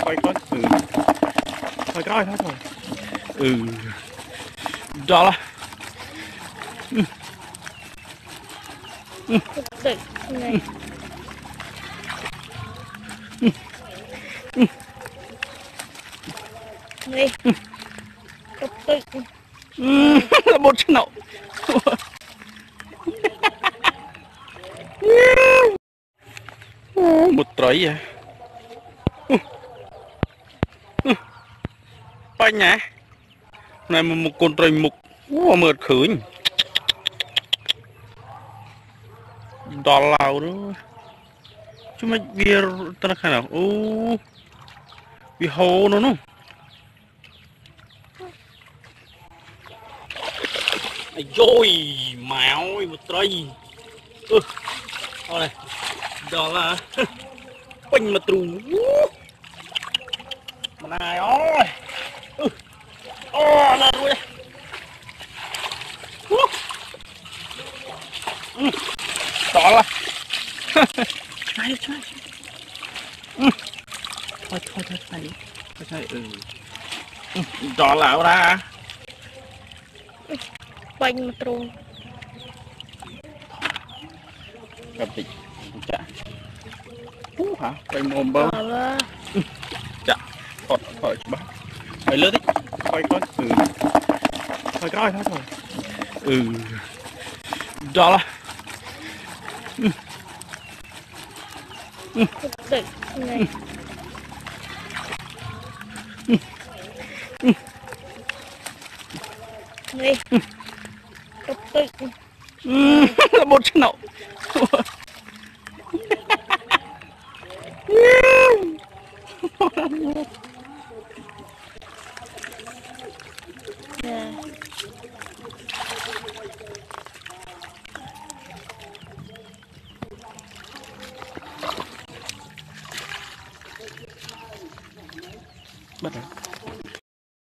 coi coi thôi coi thôi đó là Tự này đây tự là một chân nậu một trái à bánh nhá này một con trời mục mượt khử đỏ lào đó chứ mà bia ta khai nào bia hồ nó rồi mèo một trái này đó là quanh mà trù mà này ơi là rồi đó là này thôi đó là ra quanh một trùng gặp chị chả hả quay mồm bông chả còn khỏi bác phải lướt đi coi coi thôi coi thôi đó là tự này đây tự là một chân nậu bắt đầu